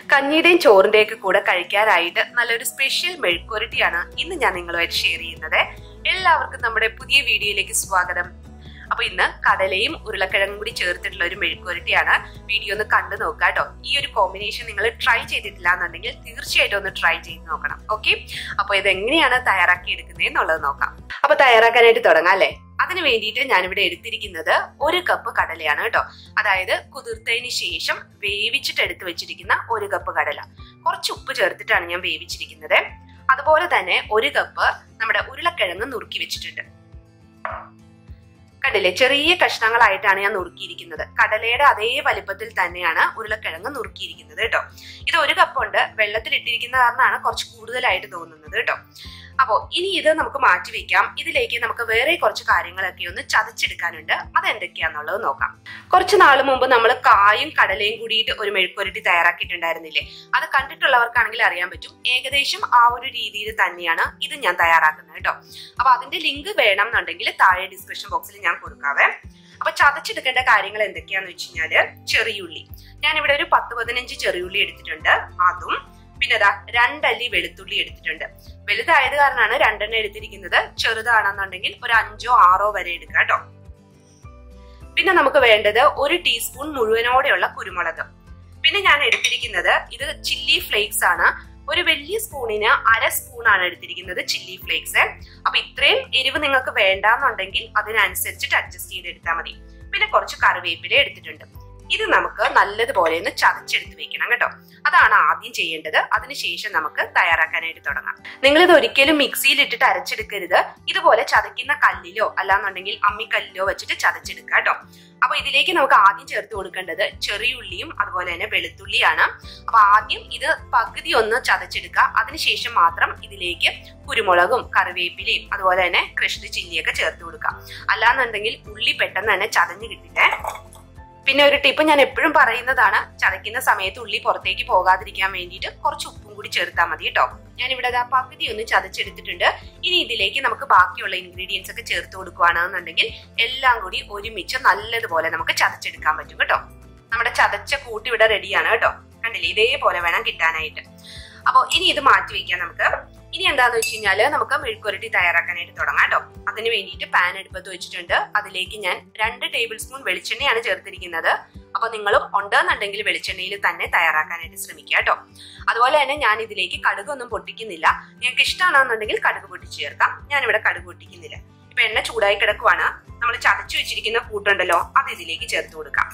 കഞ്ഞിയുടെയും ചോറിന്റെയൊക്കെ കൂടെ കഴിക്കാനായിട്ട് നല്ലൊരു സ്പെഷ്യൽ മെഴുക്കുവരട്ടിയാണ് ഇന്ന് ഞാൻ നിങ്ങളുമായിട്ട് ഷെയർ ചെയ്യുന്നത്. എല്ലാവർക്കും നമ്മുടെ പുതിയ വീഡിയോയിലേക്ക് സ്വാഗതം. അപ്പൊ ഇന്ന് കടലയും ഉരുളക്കിഴങ്ങും കൂടി ചേർത്തിട്ടുള്ള ഒരു മെഴുക്കുവരട്ടിയാണ്. വീഡിയോ ഒന്ന് കണ്ടു നോക്കുക കേട്ടോ. ഈ ഒരു കോമ്പിനേഷൻ നിങ്ങൾ ട്രൈ ചെയ്തിട്ടില്ല എന്നുണ്ടെങ്കിൽ തീർച്ചയായിട്ടും ഒന്ന് ട്രൈ ചെയ്ത് നോക്കണം. ഓക്കെ, അപ്പൊ ഇതെങ്ങനെയാണ് തയ്യാറാക്കി എടുക്കുന്നത് എന്നുള്ളത് നോക്കാം. അപ്പൊ തയ്യാറാക്കാനായിട്ട് തുടങ്ങാം അല്ലെ. അതിന് വേണ്ടിയിട്ട് ഞാനിവിടെ എടുത്തിരിക്കുന്നത് 1 കപ്പ് കടലയാണ് കേട്ടോ. അതായത് കുതിർത്തതിന് ശേഷം വേവിച്ചിട്ട് എടുത്തു വെച്ചിരിക്കുന്ന 1 കപ്പ് കടല. കുറച്ച് ഉപ്പ് ചേർത്തിട്ടാണ് ഞാൻ വേവിച്ചിരിക്കുന്നത്. അതുപോലെ തന്നെ 1 കപ്പ് നമ്മുടെ ഉരുളക്കിഴങ്ങ് നുറുക്കി വെച്ചിട്ടുണ്ട്. കണ്ടില്ലേ, ചെറിയ കഷ്ണങ്ങളായിട്ടാണ് ഞാൻ നുറുക്കിയിരിക്കുന്നത്. കടലയുടെ അതേ വലിപ്പത്തിൽ തന്നെയാണ് ഉരുളക്കിഴങ്ങ് നുറുക്കിയിരിക്കുന്നത് കേട്ടോ. ഇത് 1 കപ്പ് ഉണ്ട്. വെള്ളത്തിലിട്ടിരിക്കുന്ന കാരണമാണ് കുറച്ച് കൂടുതലായിട്ട് തോന്നുന്നത് കേട്ടോ. അപ്പോ ഇനി ഇത് നമുക്ക് മാറ്റി വെക്കാം. ഇതിലേക്ക് നമുക്ക് വേറെ കുറച്ച് കാര്യങ്ങളൊക്കെ ഒന്ന് ചതച്ചെടുക്കാനുണ്ട്. അതെന്തൊക്കെയാന്നുള്ളത് നോക്കാം. കുറച്ച് നാൾ മുമ്പ് നമ്മൾ കായും കടലയും കൂടിയിട്ട് ഒരു മെഴുക്കുവരട്ടി തയ്യാറാക്കിയിട്ടുണ്ടായിരുന്നില്ലേ? അത് കണ്ടിട്ടുള്ളവർക്കാണെങ്കിൽ അറിയാൻ പറ്റും. ഏകദേശം ആ ഒരു രീതിയിൽ തന്നെയാണ് ഇത് ഞാൻ തയ്യാറാക്കുന്നത് കേട്ടോ. അപ്പൊ അതിന്റെ ലിങ്ക് വേണം എന്നുണ്ടെങ്കിൽ താഴെ ഡിസ്ക്രിപ്ഷൻ ബോക്സിൽ ഞാൻ കൊടുക്കാവേ. അപ്പൊ ചതച്ചെടുക്കേണ്ട കാര്യങ്ങൾ എന്തൊക്കെയാന്ന് വെച്ച് കഴിഞ്ഞാല്, ചെറിയുള്ളി ഞാനിവിടെ ഒരു 10-15 ചെറിയുള്ളി എടുത്തിട്ടുണ്ട്. അതും പിന്നെ 2 അല്ലി വെളുത്തുള്ളി എടുത്തിട്ടുണ്ട്. വലുതായത് കാരണമാണ് 2 എണ്ണം എടുത്തിരിക്കുന്നത്. ചെറുതാണെന്നുണ്ടെങ്കിൽ ഒരു 5ഓ 6ഓ വരെ എടുക്കാം കേട്ടോ. പിന്നെ നമുക്ക് വേണ്ടത് 1 ടീസ്പൂൺ മുഴുവനോടെയുള്ള കുരുമുളക്. പിന്നെ ഞാൻ എടുത്തിരിക്കുന്നത് ഇത് ചില്ലി ഫ്ലേക്സ് ആണ്. ഒരു വലിയ സ്പൂണിന് 1/2 സ്പൂണാണ് എടുത്തിരിക്കുന്നത് ചില്ലി ഫ്ലേക്സ്. അപ്പൊ ഇത്രയും എരിവ് നിങ്ങൾക്ക് വേണ്ടാന്നുണ്ടെങ്കിൽ അതിനനുസരിച്ചിട്ട് അഡ്ജസ്റ്റ് ചെയ്തെടുത്താൽ മതി. പിന്നെ കുറച്ച് കറിവേപ്പില എടുത്തിട്ടുണ്ട്. ഇത് നമുക്ക് നല്ലതുപോലെ ഒന്ന് ചതച്ചെടുത്ത് വെക്കണം കേട്ടോ. അതാണ് ആദ്യം ചെയ്യേണ്ടത്. അതിനുശേഷം നമുക്ക് തയ്യാറാക്കാനായിട്ട് തുടങ്ങാം. നിങ്ങളിത് ഒരിക്കലും മിക്സിയിൽ ഇട്ടിട്ട് അരച്ചെടുക്കരുത്. ഇതുപോലെ ചതയ്ക്കുന്ന കല്ലിലോ അല്ലാന്നുണ്ടെങ്കിൽ അമ്മിക്കല്ലിലോ വെച്ചിട്ട് ചതച്ചെടുക്കുക കേട്ടോ. അപ്പൊ ഇതിലേക്ക് നമുക്ക് ആദ്യം ചേർത്ത് കൊടുക്കേണ്ടത് ചെറിയുള്ളിയും അതുപോലെ തന്നെ വെളുത്തുള്ളിയാണ്. അപ്പൊ ആദ്യം ഇത് പകുതി ഒന്ന് ചതച്ചെടുക്കുക. അതിനുശേഷം മാത്രം ഇതിലേക്ക് കുരുമുളകും കറിവേപ്പിലയും അതുപോലെ തന്നെ ക്രഷ്ഡ് ചില്ലിയൊക്കെ ചേർത്ത് കൊടുക്കുക. അല്ലാന്നുണ്ടെങ്കിൽ ഉള്ളി പെട്ടെന്ന് തന്നെ ചതഞ്ഞു കിട്ടില്ലേ. പിന്നെ ഒരു ടിപ്പ് ഞാൻ എപ്പോഴും പറയുന്നതാണ്, ചതയ്ക്കുന്ന സമയത്ത് ഉള്ളി പുറത്തേക്ക് പോകാതിരിക്കാൻ വേണ്ടിയിട്ട് കുറച്ച് ഉപ്പും കൂടി ചേർത്താൽ മതി കേട്ടോ. ഞാൻ ഇവിടെ പകുതി ഒന്ന് ചതച്ചെടുത്തിട്ടുണ്ട്. ഇനി ഇതിലേക്ക് നമുക്ക് ബാക്കിയുള്ള ഇൻഗ്രീഡിയൻസ് ഒക്കെ ചേർത്ത് കൊടുക്കുകയാണെന്നുണ്ടെങ്കിൽ എല്ലാം കൂടി ഒരുമിച്ച് നല്ലതുപോലെ നമുക്ക് ചതച്ചെടുക്കാൻ പറ്റും കേട്ടോ. നമ്മുടെ ചതച്ച കൂട്ട് ഇവിടെ റെഡിയാണ് കേട്ടോ. കണ്ടില്ലേ, ഇതേപോലെ വേണം കിട്ടാനായിട്ട്. അപ്പൊ ഇനി ഇത് മാറ്റി വെക്കാം നമുക്ക്. ഇനി എന്താന്ന് വെച്ച് കഴിഞ്ഞാല് നമുക്ക് മെഴുക്കുവരട്ടി തയ്യാറാക്കാനായിട്ട് തുടങ്ങാം കേട്ടോ. അതിന് വേണ്ടിയിട്ട് പാൻ അടുപ്പത്ത് വെച്ചിട്ടുണ്ട്. അതിലേക്ക് ഞാൻ 2 ടേബിൾ സ്പൂൺ വെളിച്ചെണ്ണയാണ് ചേർത്തിരിക്കുന്നത്. അപ്പൊ നിങ്ങളും ഉണ്ടെന്നുണ്ടെങ്കിൽ വെളിച്ചെണ്ണയിൽ തന്നെ തയ്യാറാക്കാനായിട്ട് ശ്രമിക്കുക കേട്ടോ. അതുപോലെ തന്നെ ഞാൻ ഇതിലേക്ക് കടുകൊന്നും പൊട്ടിക്കുന്നില്ല. നിങ്ങൾക്ക് ഇഷ്ടമാണെന്നുണ്ടെങ്കിൽ കടുക് പൊട്ടിച്ച് ചേർക്കാം. ഞാനിവിടെ കടുക് പൊട്ടിക്കുന്നില്ല. ഇപ്പൊ എണ്ണ ചൂടായി കിടക്കുവാണ്. നമ്മൾ ചതച്ചു വെച്ചിരിക്കുന്ന കൂട്ടുണ്ടല്ലോ, അത് ഇതിലേക്ക് ചേർത്ത് കൊടുക്കാം.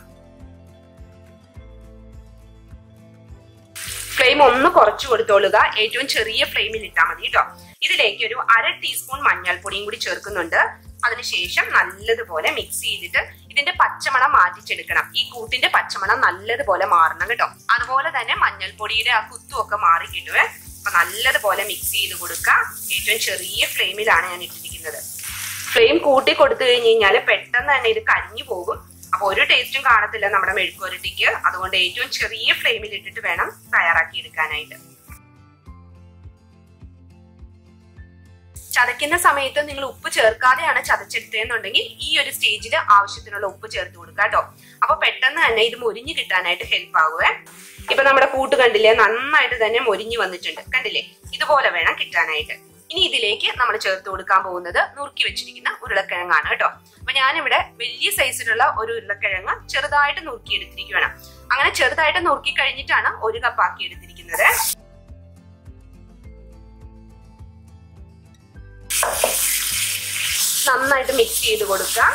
ഫ്ലെയിം ഒന്ന് കുറച്ചു കൊടുത്തോളുക. ഏറ്റവും ചെറിയ ഫ്ലെയിമിൽ ഇട്ടാൽ മതി കേട്ടോ. ഇതിലേക്ക് ഒരു 1/2 ടീസ്പൂൺ മഞ്ഞൾപ്പൊടിയും കൂടി ചേർക്കുന്നുണ്ട്. അതിനുശേഷം നല്ലതുപോലെ മിക്സ് ചെയ്തിട്ട് ഇതിന്റെ പച്ചമണം മാറ്റിച്ചെടുക്കണം. ഈ കൂട്ടിന്റെ പച്ചമണം നല്ലതുപോലെ മാറണം കേട്ടോ. അതുപോലെ തന്നെ മഞ്ഞൾപ്പൊടിയുടെ ആ കുത്തുമൊക്കെ മാറി കിട്ടുവേ. അപ്പൊ നല്ലതുപോലെ മിക്സ് ചെയ്ത് കൊടുക്കുക. ഏറ്റവും ചെറിയ ഫ്ലെയിമിലാണ് ഞാൻ ഇട്ടിരിക്കുന്നത്. ഫ്ലെയിം കൂട്ടി കൊടുത്തു കഴിഞ്ഞ് കഴിഞ്ഞാൽ പെട്ടെന്ന് തന്നെ ഇത് കരിഞ്ഞു പോകും. അപ്പൊ ഒരു ടേസ്റ്റും കാണത്തില്ല നമ്മുടെ മെഴുക്കുവരട്ടിക്ക്. അതുകൊണ്ട് ഏറ്റവും ചെറിയ ഫ്ലെയിമിൽ ഇട്ടിട്ട് വേണം തയ്യാറാക്കി എടുക്കാനായിട്ട്. ചതയ്ക്കുന്ന സമയത്ത് നിങ്ങൾ ഉപ്പ് ചേർക്കാതെയാണ് ചതച്ചെടുത്തതെന്നുണ്ടെങ്കിൽ ഈ ഒരു സ്റ്റേജിൽ ആവശ്യത്തിനുള്ള ഉപ്പ് ചേർത്ത് കൊടുക്കുക കേട്ടോ. അപ്പൊ പെട്ടെന്ന് തന്നെ ഇത് മൊരിഞ്ഞു കിട്ടാനായിട്ട് ഹെൽപ്പ് ആകുവേ. ഇപ്പൊ നമ്മുടെ കൂട്ട് കണ്ടില്ലേ, നന്നായിട്ട് തന്നെ മൊരിഞ്ഞു വന്നിട്ടുണ്ട്. കണ്ടില്ലേ, ഇതുപോലെ വേണം കിട്ടാനായിട്ട്. ഇനി ഇതിലേക്ക് നമ്മൾ ചേർത്ത് കൊടുക്കാൻ പോകുന്നത് നുറുക്കി വെച്ചിരിക്കുന്ന ഉരുളക്കിഴങ്ങാണ് കേട്ടോ. അപ്പൊ ഞാനിവിടെ വലിയ സൈസിലുള്ള ഒരു ഉരുളക്കിഴങ്ങ് ചെറുതായിട്ട് നുറുക്കി എടുത്തിരിക്കുകയാണ്. അങ്ങനെ ചെറുതായിട്ട് നുറുക്കി കഴിഞ്ഞിട്ടാണ് 1 കപ്പ് ആക്കി എടുത്തിരിക്കുന്നത്. നന്നായിട്ട് മിക്സ് ചെയ്ത് കൊടുക്കുക.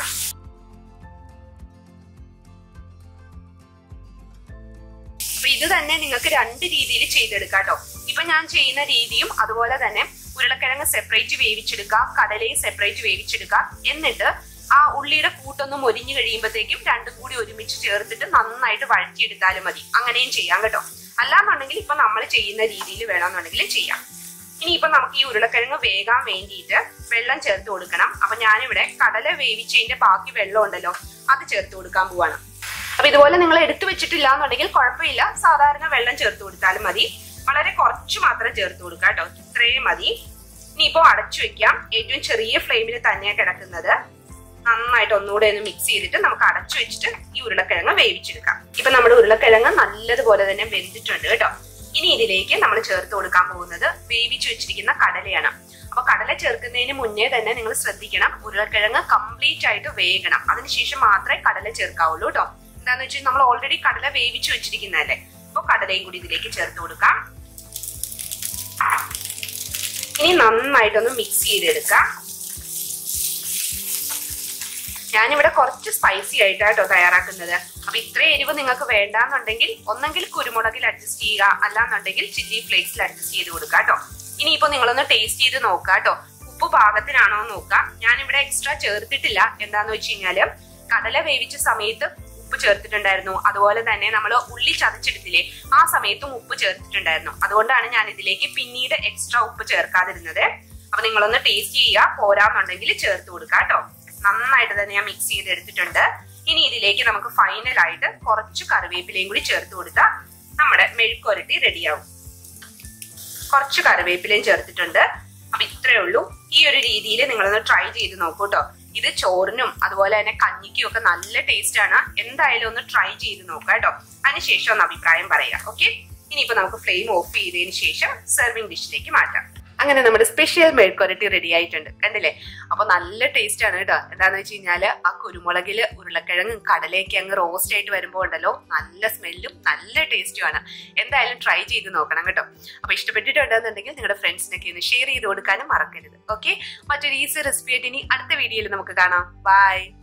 അപ്പൊ ഇത് തന്നെ നിങ്ങൾക്ക് 2 രീതിയിൽ ചെയ്തെടുക്കാം കേട്ടോ. ഇപ്പൊ ഞാൻ ചെയ്യുന്ന രീതിയും അതുപോലെ തന്നെ ഉരുളക്കിഴങ്ങ് സെപ്പറേറ്റ് വേവിച്ചെടുക്കുക, കടലയും സെപ്പറേറ്റ് വേവിച്ചെടുക്കുക. എന്നിട്ട് ആ ഉള്ളിയുടെ കൂട്ടൊന്ന് മൊരിഞ്ഞു കഴിയുമ്പോഴത്തേക്കും 2 കൂടി ഒരുമിച്ച് ചേർത്തിട്ട് നന്നായിട്ട് വഴറ്റിയെടുത്താലും മതി. അങ്ങനെയും ചെയ്യാം കേട്ടോ. അല്ലാന്നുണ്ടെങ്കിൽ ഇപ്പൊ നമ്മൾ ചെയ്യുന്ന രീതിയിൽ വേണമെന്നുണ്ടെങ്കിൽ ചെയ്യാം. ഇനിയിപ്പൊ നമുക്ക് ഈ ഉരുളക്കിഴങ്ങ് വേകാൻ വേണ്ടിയിട്ട് വെള്ളം ചേർത്ത് കൊടുക്കണം. അപ്പൊ ഞാനിവിടെ കടല വേവിച്ചതിന്റെ ബാക്കി വെള്ളം ഉണ്ടല്ലോ, അത് ചേർത്ത് കൊടുക്കാൻ പോവാണ്. അപ്പൊ ഇതുപോലെ നിങ്ങൾ എടുത്തു വെച്ചിട്ടില്ല എന്നുണ്ടെങ്കിൽ കുഴപ്പമില്ല, സാധാരണ വെള്ളം ചേർത്ത് കൊടുത്താലും മതി. വളരെ കുറച്ച് മാത്രം ചേർത്ത് കൊടുക്കുക കേട്ടോ. ഇത്രയും മതി. ഇനിയിപ്പോ അടച്ചു വെക്കാം. ഏറ്റവും ചെറിയ ഫ്ലെയിമിൽ തന്നെയാണ് കിടക്കുന്നത്. നന്നായിട്ട് ഒന്നുകൂടെ ഒന്ന് മിക്സ് ചെയ്തിട്ട് നമുക്ക് അടച്ചു വെച്ചിട്ട് ഈ ഉരുളക്കിഴങ്ങ് വേവിച്ചെടുക്കാം. ഇപ്പൊ നമ്മുടെ ഉരുളക്കിഴങ്ങ് നല്ലതുപോലെ തന്നെ വെന്തിട്ടുണ്ട് കേട്ടോ. ഇനി ഇതിലേക്ക് നമ്മൾ ചേർത്ത് കൊടുക്കാൻ പോകുന്നത് വേവിച്ചു വെച്ചിരിക്കുന്ന കടലയാണ്. അപ്പൊ കടല ചേർക്കുന്നതിന് മുന്നേ തന്നെ നിങ്ങൾ ശ്രദ്ധിക്കണം, ഉരുളക്കിഴങ്ങ് കംപ്ലീറ്റ് ആയിട്ട് വേകണം. അതിനുശേഷം മാത്രമേ കടല ചേർക്കാവുള്ളൂ കേട്ടോ. എന്താന്ന് വെച്ചാൽ നമ്മൾ ഓൾറെഡി കടല വേവിച്ചു വെച്ചിരിക്കുന്നതല്ലേ. അപ്പൊ കടലയും കൂടി ഇതിലേക്ക് ചേർത്ത് കൊടുക്കാം. ഇനി നന്നായിട്ടൊന്ന് മിക്സ് ചെയ്തെടുക്കാം. ഞാനിവിടെ കുറച്ച് സ്പൈസി ആയിട്ടാട്ടോ തയ്യാറാക്കുന്നത്. അപ്പൊ ഇത്ര എരിവ് നിങ്ങൾക്ക് വേണ്ടാന്നുണ്ടെങ്കിൽ ഒന്നെങ്കിൽ കുരുമുളകിൽ അഡ്ജസ്റ്റ് ചെയ്യുക, അല്ലാന്നുണ്ടെങ്കിൽ ചില്ലി ഫ്ലേക്സിൽ അഡ്ജസ്റ്റ് ചെയ്ത് കൊടുക്കുക കേട്ടോ. ഇനിയിപ്പോ നിങ്ങളൊന്ന് ടേസ്റ്റ് ചെയ്ത് നോക്കുക കേട്ടോ, ഉപ്പ് പാകത്തിനാണോ എന്ന് നോക്കാം. ഞാനിവിടെ എക്സ്ട്രാ ചേർത്തിട്ടില്ല. എന്താന്ന് വെച്ച് കഴിഞ്ഞാല് കടല വേവിച്ച സമയത്ത് ഉപ്പ് ചേർത്തിട്ടുണ്ടായിരുന്നു, അതുപോലെ തന്നെ നമ്മൾ ഉള്ളി ചതച്ചെടുത്തില്ലേ ആ സമയത്തും ഉപ്പ് ചേർത്തിട്ടുണ്ടായിരുന്നു. അതുകൊണ്ടാണ് ഞാൻ ഇതിലേക്ക് പിന്നീട് എക്സ്ട്രാ ഉപ്പ് ചേർക്കാതിരുന്നത്. അപ്പൊ നിങ്ങളൊന്ന് ടേസ്റ്റ് ചെയ്യുക, പോരാന്നുണ്ടെങ്കിൽ ചേർത്ത് കൊടുക്കുക കേട്ടോ. നന്നായിട്ട് തന്നെ ഞാൻ മിക്സ് ചെയ്തെടുത്തിട്ടുണ്ട്. ഇനി ഇതിലേക്ക് നമുക്ക് ഫൈനലായിട്ട് കുറച്ച് കറിവേപ്പിലയും കൂടി ചേർത്ത് കൊടുത്താൽ നമ്മുടെ മെഴുക്കുരട്ടി റെഡിയാവും. കുറച്ച് കറിവേപ്പിലയും ചേർത്തിട്ടുണ്ട്. അപ്പൊ ഇത്രയേ ഉള്ളൂ. ഈ ഒരു രീതിയിൽ നിങ്ങളൊന്ന് ട്രൈ ചെയ്ത് നോക്കൂ കേട്ടോ. ഇത് ചോറിനും അതുപോലെ തന്നെ കഞ്ഞിക്കും ഒക്കെ നല്ല ടേസ്റ്റ് ആണ്. എന്തായാലും ഒന്ന് ട്രൈ ചെയ്ത് നോക്കാം കേട്ടോ. അതിനുശേഷം ഒന്ന് അഭിപ്രായം പറയാം. ഓക്കെ, ഇനിയിപ്പോ നമുക്ക് ഫ്ലെയിം ഓഫ് ചെയ്തതിന് ശേഷം സെർവിംഗ് ഡിഷിലേക്ക് മാറ്റാം. അങ്ങനെ നമ്മുടെ സ്പെഷ്യൽ മെഴുക്കുരട്ടി റെഡി ആയിട്ടുണ്ട്. കണ്ടില്ലേ? അപ്പൊ നല്ല ടേസ്റ്റ് ആണ് കേട്ടോ. എന്താന്ന് വെച്ച് കഴിഞ്ഞാല് ആ കുരുമുളകില് ഉരുളക്കിഴങ്ങും കടലയൊക്കെ അങ്ങ് റോസ്റ്റ് ആയിട്ട് വരുമ്പോ ഉണ്ടല്ലോ, നല്ല സ്മെല്ലും നല്ല ടേസ്റ്റും ആണ്. എന്തായാലും ട്രൈ ചെയ്ത് നോക്കണം കേട്ടോ. അപ്പൊ ഇഷ്ടപ്പെട്ടിട്ടുണ്ടെന്നുണ്ടെങ്കിൽ നിങ്ങളുടെ ഫ്രണ്ട്സിനൊക്കെ ഒന്ന് ഷെയർ ചെയ്ത് കൊടുക്കാനും മറക്കരുത്. ഓക്കെ, മറ്റൊരു ഈസി റെസിപ്പി ആയിട്ട് ഇനി അടുത്ത വീഡിയോയിൽ നമുക്ക് കാണാം. ബൈ.